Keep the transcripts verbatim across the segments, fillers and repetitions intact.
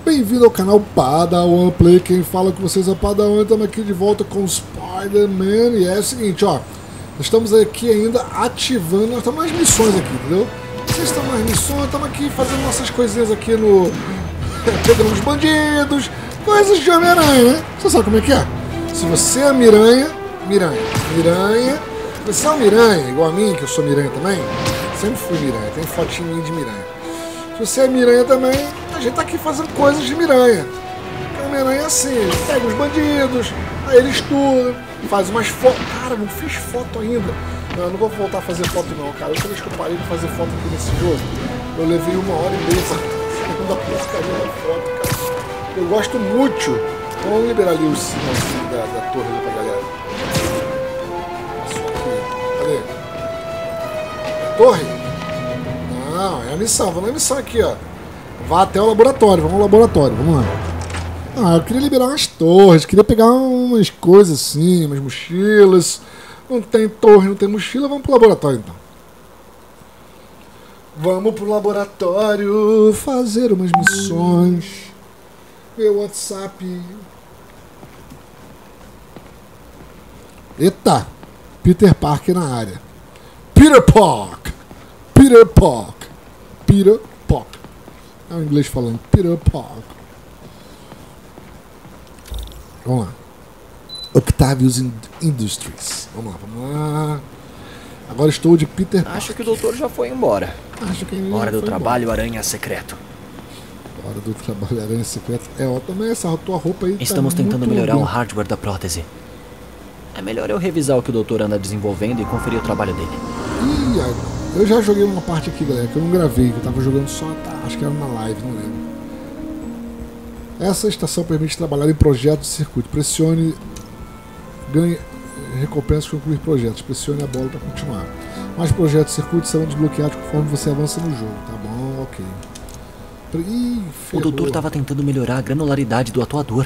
Bem-vindo ao canal Padawan Play, quem fala com vocês é o Padawan, estamos aqui de volta com o Spider-Man. E é o seguinte, ó, nós estamos aqui ainda ativando, nós estamos nas missões aqui, entendeu? Vocês estão nas missões, estamos aqui fazendo nossas coisinhas aqui no... pegando os bandidos, coisas de Homem-Aranha, né? Você sabe como é que é? Se você é Miranha, Miranha, Miranha, se você é um Miranha, igual a mim, que eu sou Miranha também, sempre fui Miranha, tem fotinho minha de Miranha. Se você é Miranha também, a gente tá aqui fazendo coisas de Miranha. O Miranha é assim, ele pega os bandidos, aí ele estuda, faz umas fotos. Cara, não fiz foto ainda. Não, eu não vou voltar a fazer foto não, cara. A última vez que eu parei de fazer foto aqui nesse jogo, eu levei uma hora e meia fazendo a porcaria da foto, cara. Eu gosto muito. Vamos liberar ali o sinalzinho da, da torre ali pra galera. Passou aqui. Cadê? A torre? Não, é a missão. Vamos na missão aqui, ó. Vá até o laboratório. Vamos ao laboratório. Vamos lá. Ah, eu queria liberar umas torres. Queria pegar umas coisas assim, umas mochilas. Não tem torre, não tem mochila. Vamos pro laboratório, então. Vamos pro laboratório fazer umas missões. Meu WhatsApp. Eita! Peter Parker na área. Peter Parker! Peter Parker! Peter Parker. É o inglês falando. Peter Parker. Vamos lá. Octavius Industries. Vamos lá, vamos lá. Agora estou de Peter Parker. Acho que o doutor já foi embora. Acho que ele Hora do foi trabalho embora. Aranha Secreto. Hora do trabalho Aranha Secreto. É, ó, também essa tua roupa aí. Estamos tá tentando muito melhorar o bem. hardware da prótese. É melhor eu revisar o que o doutor anda desenvolvendo e conferir o trabalho dele. Ih, ai, eu já joguei uma parte aqui, galera, que eu não gravei, que eu tava jogando só, tá, acho que era na live, não lembro. Essa estação permite trabalhar em projetos de circuito. Pressione, ganhe recompensas para concluir projetos. Pressione a bola para continuar. Mais projetos de circuito serão desbloqueados conforme você avança no jogo. Tá bom, ok. Ih, O ferrou. doutor estava tentando melhorar a granularidade do atuador.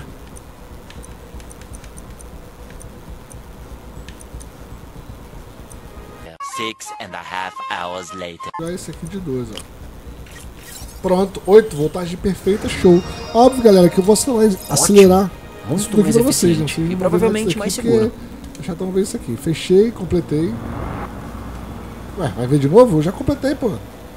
Six and a half hours later. Vou pegar esse aqui de dois, ó. Pronto, oito, voltagem perfeita, show. Óbvio, galera, que eu vou acelerar, acelerar Muito isso tudo aqui mais pra vocês, né? eficiente Vocês e não provavelmente vão ver mais isso aqui seguro. porque já estão vendo isso aqui. Fechei, completei. Ué, vai ver de novo? Eu já completei, pô.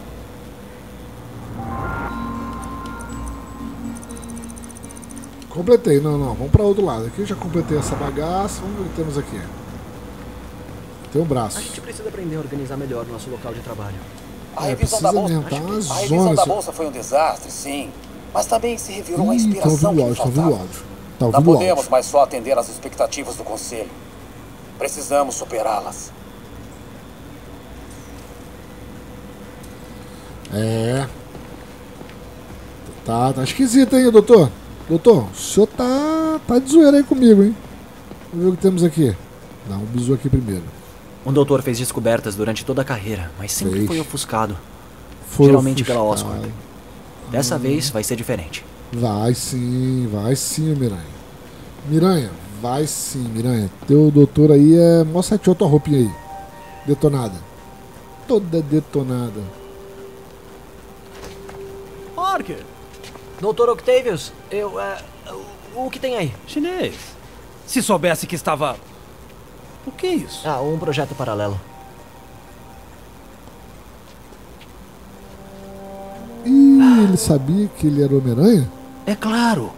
Completei, não, não, vamos para outro lado. Aqui eu já completei essa bagaça. Vamos ver o que temos aqui. Tem um braço. A gente precisa aprender a organizar melhor o nosso local de trabalho. A É, revisão precisa da bolsa, aumentar as a revisão zonas. da bolsa foi um desastre, sim. Mas também se revelou uma Ih, tá inspiração ouvindo o que áudio, nos tá ouvindo o faltava. áudio. Tá Não ouvindo o podemos áudio. mais só atender às expectativas do conselho. Precisamos superá-las. É. Tá, tá esquisito, hein, doutor? Doutor, o senhor tá, tá de zoeira aí comigo, hein? Vamos ver o que temos aqui. Dá um bisu aqui primeiro. O doutor fez descobertas durante toda a carreira, mas sempre Fez. foi ofuscado. Foi Geralmente pela ofuscado. Oscorp. Dessa vez vai ser diferente. Vai sim, vai sim, Miranha. Miranha, vai sim, Miranha. Teu doutor aí é... Mostra a tua roupinha aí. Detonada. Toda detonada. Parker! doutor Octavius, eu... É, o, o que tem aí? Chinês. Se soubesse que estava... O que é isso? Ah, um projeto paralelo. Ih, ele sabia que ele era Homem-Aranha? É claro.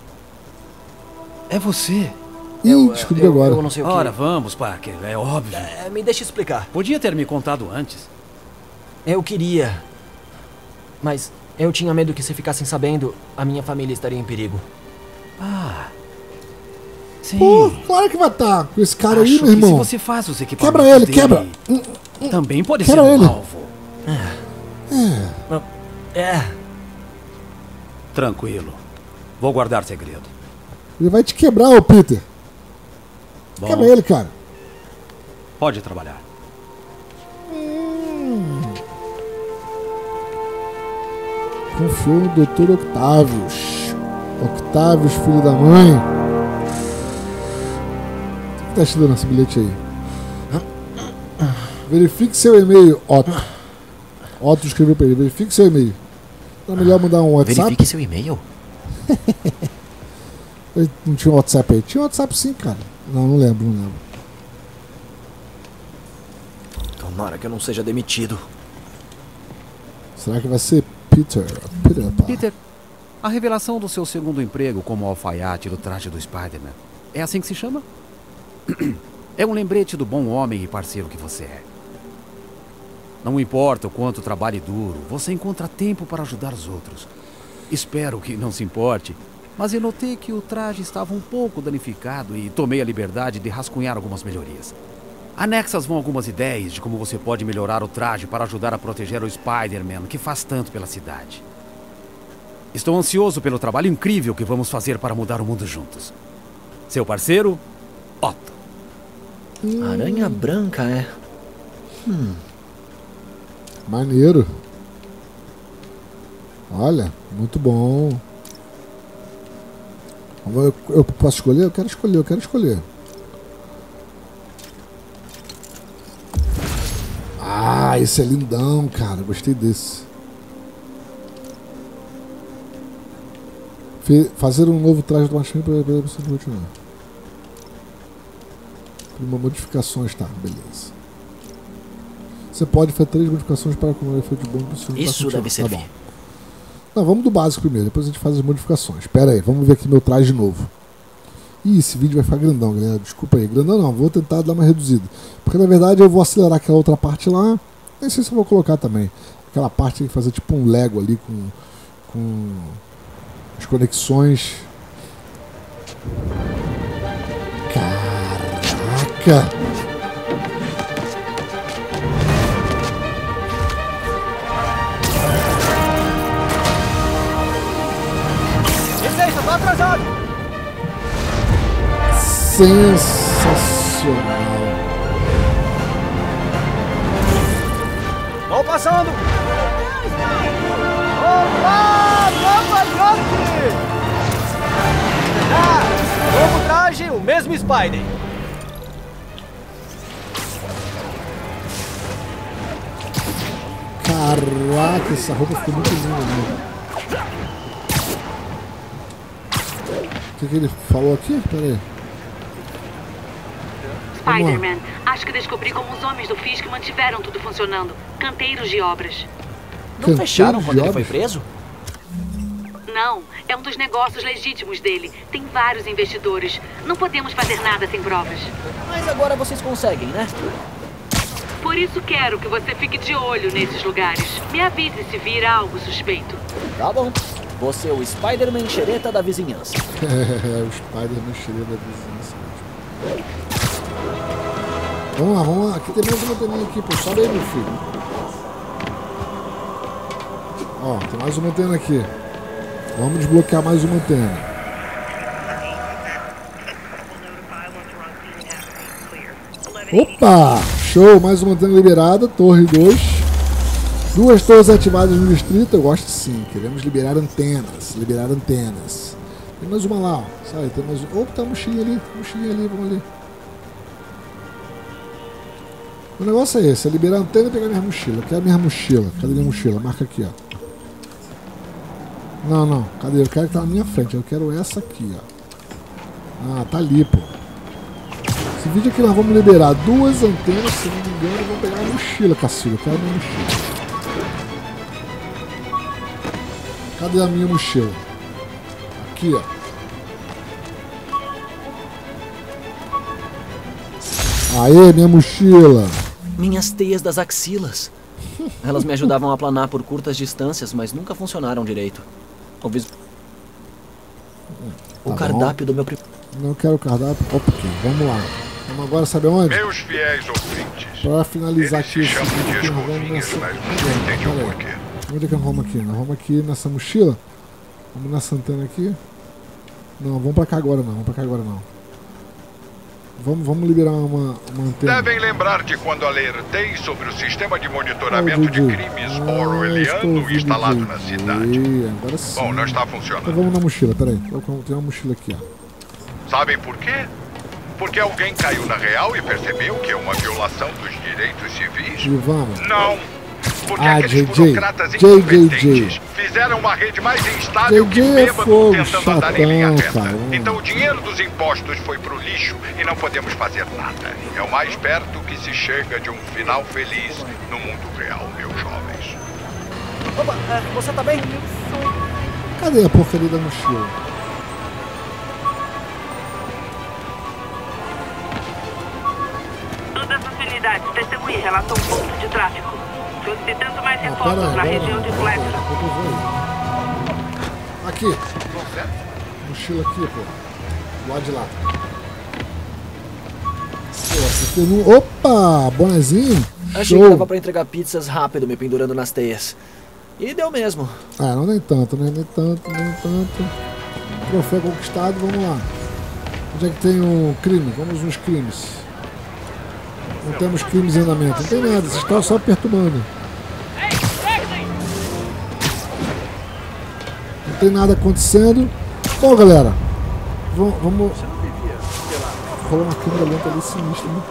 É você. Ih, Eu, é, descobriu eu, agora. Eu não sei o que... Ora, vamos, Parker. É óbvio. É, me deixa explicar. Podia ter me contado antes. Eu queria... Mas eu tinha medo que se ficassem sabendo, a minha família estaria em perigo. Ah. Sim. Pô, claro que vai estar com esse cara aí, Acho meu que se irmão. você faz os equipamentos Quebra ele, dele, quebra. Hum, hum, também pode quebra ser um ele. alvo. É, É... Tranquilo. Vou guardar segredo. ele vai te quebrar, ô Peter. Bom, Quebra ele, cara. pode trabalhar. Confiou no doutor Octavius. Octavius, filho da mãe. O que tá escrito nesse bilhete aí? Verifique seu e-mail, Otto. Otto escreveu pra ele. Verifique seu e-mail. Não é melhor mandar um WhatsApp? Verifique seu e-mail. Não tinha WhatsApp aí? Tinha WhatsApp sim, cara. Não, não lembro, não lembro. Tomara que eu não seja demitido. Será que vai ser Peter? Peter, pá. Peter, a revelação do seu segundo emprego como alfaiate do traje do Spider-Man. É assim que se chama? É um lembrete do bom homem e parceiro que você é. Não importa o quanto trabalhe duro, você encontra tempo para ajudar os outros. Espero que não se importe, mas eu notei que o traje estava um pouco danificado e tomei a liberdade de rascunhar algumas melhorias. Anexas vão algumas ideias de como você pode melhorar o traje para ajudar a proteger o Spider-Man, que faz tanto pela cidade. Estou ansioso pelo trabalho incrível que vamos fazer para mudar o mundo juntos. Seu parceiro, Otto. Hum. Aranha branca, é? Hum. Maneiro. Olha, muito bom. Eu, eu posso escolher? Eu quero escolher, eu quero escolher. Ah, esse é lindão, cara. Gostei desse. Fe fazer um novo traje do machine para você continuar. Uma modificações, tá, beleza. Você pode fazer três modificações para acumular efeito bom. Isso deve servir. Tá bom. Não, vamos do básico primeiro, depois a gente faz as modificações. Pera aí, vamos ver aqui meu traje novo. Ih, esse vídeo vai ficar grandão, galera. Desculpa aí, grandão não, vou tentar dar uma reduzida. Porque na verdade eu vou acelerar aquela outra parte lá. Nem sei se eu vou colocar também. Aquela parte tem que fazer tipo um Lego ali com, com as conexões. Caraca! Licença, tô atrasado! Sensacional! Vou passando! Opa! Nova York! Ah! Novo traje, o mesmo Spider! Caraca, essa roupa ficou muito linda, né? O que, que ele falou aqui? Pera aí. Spider-Man, acho que descobri como os homens do Fisk mantiveram tudo funcionando. Canteiros de obras. Não Canteiros fecharam de quando ele obras? foi preso? Não, é um dos negócios legítimos dele. Tem vários investidores. Não podemos fazer nada sem provas. Mas agora vocês conseguem, né? Por isso quero que você fique de olho nesses lugares. Me avise se vir algo suspeito. Tá bom. Você é o Spider-Man xereta da vizinhança. É, o Spider-Man xereta da vizinhança. Vamos lá, vamos lá. Aqui tem mais uma anteninha aqui, pô. Sobe aí, meu filho. Ó, tem mais uma antena aqui. Vamos desbloquear mais uma antena. Opa! Show! Mais uma antena liberada. Torre dois. Duas torres ativadas no distrito. Eu gosto sim. Queremos liberar antenas. Liberar antenas. Tem mais uma lá, ó. Sai, tem mais uma. Opa, tá a mochilinha ali. Mochilinha ali, vamos ali. O negócio é esse, é liberar a antena e pegar minha mochila. Eu quero minha mochila. Cadê minha mochila? Marca aqui, ó. Não, não. Cadê? Eu quero que tá na minha frente. Eu quero essa aqui, ó. Ah, tá ali, pô. Esse vídeo aqui nós vamos liberar duas antenas, se não me engano, vamos pegar a mochila, Cacilho. Eu quero a minha mochila. Cadê a minha mochila? Aqui, ó. Aê, minha mochila. Minhas teias das axilas. Elas me ajudavam a planar por curtas distâncias, mas nunca funcionaram direito. O, vis... Tá o cardápio do meu primeiro... Não quero o cardápio. Ok, vamos lá. Vamos agora saber onde? Meus fiéis ouvintes. Pra finalizar Eles aqui se chamam de vídeo, nós vamos escovinhas, nessa... mas não entendem o porquê. Onde é que nós vamos aqui? Nós vamos aqui nessa mochila? Vamos nessa antena aqui? Não, vamos pra cá agora não. Vamos pra cá agora não. Vamos, vamos liberar uma, uma antena. Devem lembrar de quando alertei sobre o sistema de monitoramento Ah, de Didi. crimes Ah, estou orwelliano ouvindo, instalado Didi. na cidade. Agora sim. Bom, não está Então funcionando. vamos na mochila, peraí. Tem uma mochila aqui, ó. Sabem por quê? Porque alguém caiu na real e percebeu que é uma violação dos direitos civis? E vamos. Não, Porque Ah, aqueles J J. burocratas J J J. incompetentes fizeram uma rede mais instável J que J é bêbado fogo, tentando andar em linha chatão, reta. cara. Então o dinheiro dos impostos foi pro lixo e não podemos fazer nada. É o mais perto que se chega de um final feliz no mundo real, meus jovens. Opa, é, você tá bem? Cadê a porcaria da mochila? Todas as unidades testemunhas relatam um ponto de tráfico. Solicitando mais Ah, reforços pera aí, na pera região aí. de Fletcher. Eu vou aí. Aqui. Mochila aqui, pô. Do lado de lá. Pô, essa aqui eu não... Opa! Bonezinho. Achei que dava pra entregar pizzas rápido me pendurando nas teias. E deu mesmo. Ah, não nem tanto, né? Nem tanto, nem tanto. Troféu conquistado, vamos lá. Onde é que tem um crime? Vamos nos crimes. Não temos crimes em andamento. Não tem nada, vocês estão só perturbando. Não tem nada acontecendo. Bom, galera. Vamos... vamos... Rolou uma câmera lenta ali sinistra, né?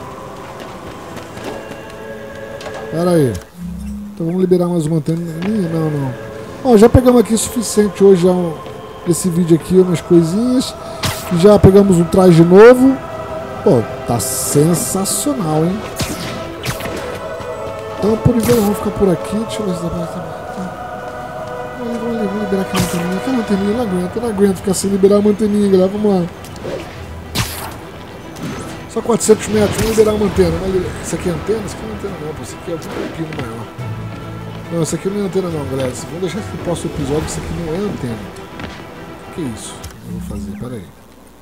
Pera aí. Então vamos liberar mais uma antena. Não, não. Ó, já pegamos aqui o suficiente hoje. Já um, esse vídeo aqui, umas coisinhas. Já pegamos um traje novo. Pô, tá sensacional, hein? Então por enquanto vamos ficar por aqui. Deixa eu ver se dá pra... Vamos, vamos, vamos liberar aqui a manteninha. Aqui a manteninha, não aguento, não aguento ficar sem liberar a manteninha, galera. Vamos lá. Só quatrocentos metros, vamos liberar uma antena. Isso aqui é antena? Isso aqui não é antena não, pô. Isso aqui é um pouquinho maior. Não, isso aqui não é antena não, galera. Vamos deixar esse próximo episódio, isso aqui não é antena. O que é isso? Eu vou fazer, pera aí.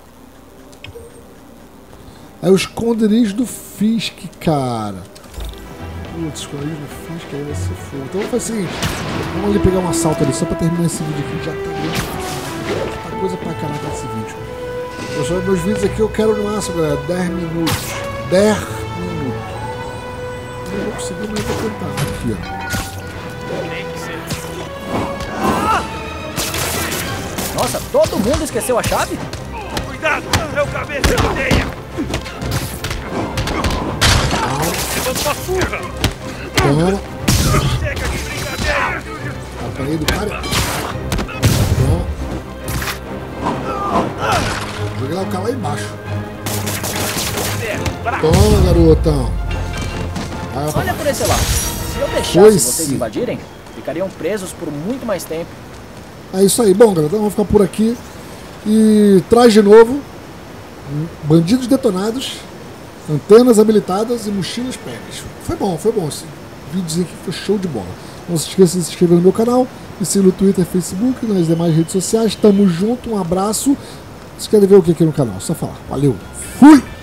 É o esconderijo do Fisk, cara. Putz, esconderijo do Fisk, aí vai ser fogo. Então vamos fazer o seguinte, vamos ali pegar um assalto ali, só pra terminar esse vídeo aqui. Já tá grande, tá coisa pra caraca esse vídeo. Pessoal, meus vídeos aqui eu quero no máximo, galera, dez minutos. dez minutos. Eu não vou conseguir, mas eu vou tentar. Aqui, ó. Nossa, todo mundo esqueceu a chave? Cuidado, meu cabeça de ideia! Levando uma surra! Toma. Chega de brincadeira! Apanhei do cara. Toma. Joguei lá o cara lá embaixo. Toma, garotão. Aí, olha por esse lado. Se eu deixasse pois vocês sim. invadirem, ficariam presos por muito mais tempo. É isso aí. Bom, galera, então vamos ficar por aqui. E traje novo. Bandidos detonados. Antenas habilitadas e mochilas pegas. Foi bom, foi bom. Esse vídeo aqui foi show de bola. Não se esqueça de se inscrever no meu canal. Me siga no Twitter, Facebook e nas demais redes sociais. Tamo junto, um abraço. Se quer ver o que aqui no canal? Só falar. Valeu. Fui!